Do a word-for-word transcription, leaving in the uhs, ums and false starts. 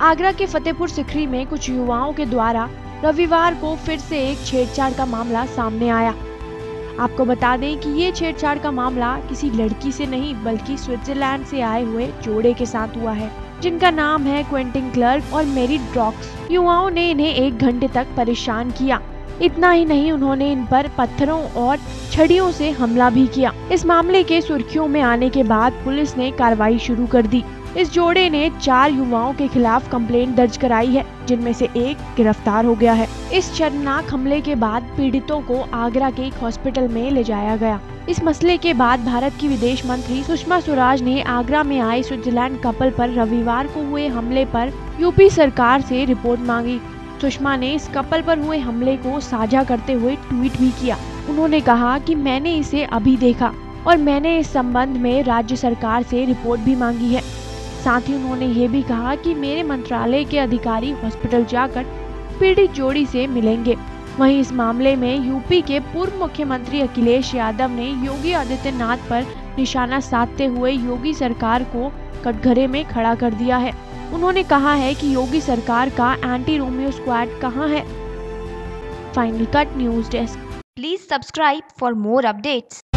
आगरा के फतेहपुर सिकरी में कुछ युवाओं के द्वारा रविवार को फिर से एक छेड़छाड़ का मामला सामने आया। आपको बता दें कि ये छेड़छाड़ का मामला किसी लड़की से नहीं बल्कि स्विट्जरलैंड से आए हुए जोड़े के साथ हुआ है, जिनका नाम है क्विंटन क्लर्क और मेरी ड्रॉक्स। युवाओं ने इन्हें एक घंटे तक परेशान किया। इतना ही नहीं, उन्होंने इन पर पत्थरों और छड़ियों से हमला भी किया। इस मामले के सुर्खियों में आने के बाद पुलिस ने कार्रवाई शुरू कर दी। इस जोड़े ने चार युवाओं के खिलाफ कंप्लेंट दर्ज कराई है, जिनमें से एक गिरफ्तार हो गया है। इस शर्मनाक हमले के बाद पीड़ितों को आगरा के एक हॉस्पिटल में ले जाया गया। इस मसले के बाद भारत की विदेश मंत्री सुषमा स्वराज ने आगरा में आए स्विट्जरलैंड कपल पर रविवार को हुए हमले पर यूपी सरकार से रिपोर्ट मांगी। सुषमा ने इस कपल पर हुए हमले को साझा करते हुए ट्वीट भी किया। उन्होंने कहा कि मैंने इसे अभी देखा और मैंने इस संबंध में राज्य सरकार से रिपोर्ट भी मांगी है। साथ ही उन्होंने ये भी कहा कि मेरे मंत्रालय के अधिकारी हॉस्पिटल जाकर पीड़ित जोड़ी से मिलेंगे। वहीं इस मामले में यूपी के पूर्व मुख्यमंत्री अखिलेश यादव ने योगी आदित्यनाथ पर निशाना साधते हुए योगी सरकार को कटघरे में खड़ा कर दिया है। उन्होंने कहा है कि योगी सरकार का एंटी रोमियो स्क्वाड कहां है। Final cut news desk. Please subscribe for more updates.